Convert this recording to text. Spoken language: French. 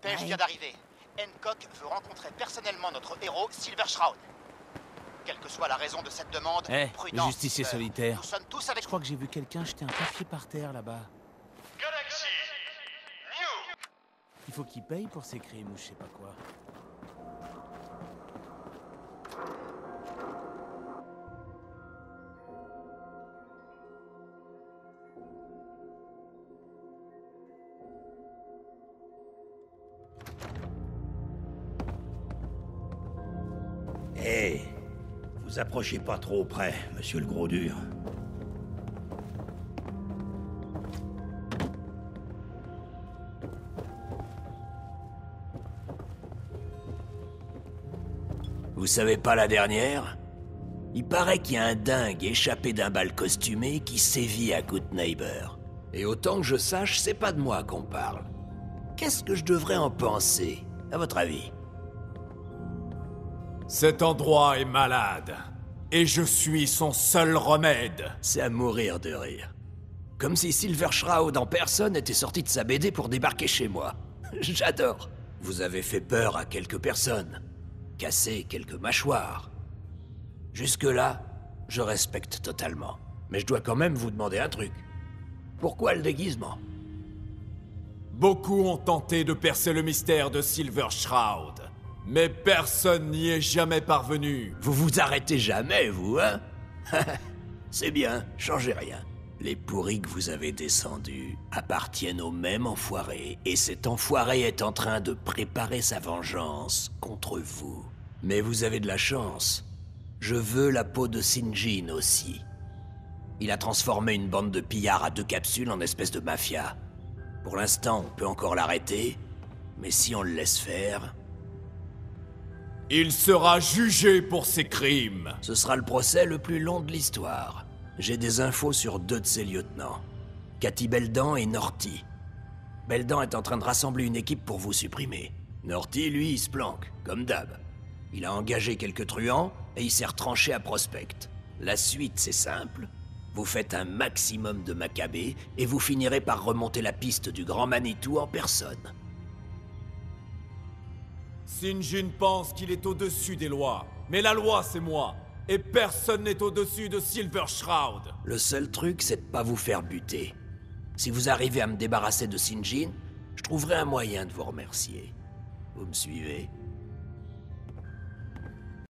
dépêche vient d'arriver. Hancock veut rencontrer personnellement notre héros, Silver Shroud. Quelle que soit la raison de cette demande, le prudence, justicier solitaire. nous sommes tous avec Je crois que j'ai vu quelqu'un jeter un papier par terre là-bas. Galaxy New. Il faut qu'il paye pour ses crimes ou je sais pas quoi. Hé, vous approchez pas trop près, monsieur le gros dur. Vous savez pas la dernière? Il paraît qu'il y a un dingue échappé d'un bal costumé qui sévit à Good Neighbor. Et autant que je sache, c'est pas de moi qu'on parle. Qu'est-ce que je devrais en penser, à votre avis? Cet endroit est malade, et je suis son seul remède. C'est à mourir de rire. Comme si Silver Shroud en personne était sorti de sa BD pour débarquer chez moi. J'adore. Vous avez fait peur à quelques personnes, cassé quelques mâchoires. Jusque-là, je respecte totalement. Mais je dois quand même vous demander un truc. Pourquoi le déguisement? Beaucoup ont tenté de percer le mystère de Silver Shroud, mais personne n'y est jamais parvenu. Vous vous arrêtez jamais, vous, hein? C'est bien, changez rien. Les pourris que vous avez descendus appartiennent au même enfoiré, et cet enfoiré est en train de préparer sa vengeance contre vous. Mais vous avez de la chance. Je veux la peau de Sinjin aussi. Il a transformé une bande de pillards à 2 capsules en espèce de mafia. Pour l'instant, on peut encore l'arrêter, mais si on le laisse faire... Il sera jugé pour ses crimes. Ce sera le procès le plus long de l'histoire. J'ai des infos sur 2 de ses lieutenants. Cathy Beldan et Norty. Beldan est en train de rassembler une équipe pour vous supprimer. Norty, lui, il se planque, comme d'hab. Il a engagé quelques truands et il s'est retranché à Prospect. La suite, c'est simple. Vous faites un maximum de macabées et vous finirez par remonter la piste du Grand Manitou en personne. Sinjin pense qu'il est au-dessus des lois, mais la loi, c'est moi. Et personne n'est au-dessus de Silver Shroud. Le seul truc, c'est de pas vous faire buter. Si vous arrivez à me débarrasser de Sinjin, je trouverai un moyen de vous remercier. Vous me suivez?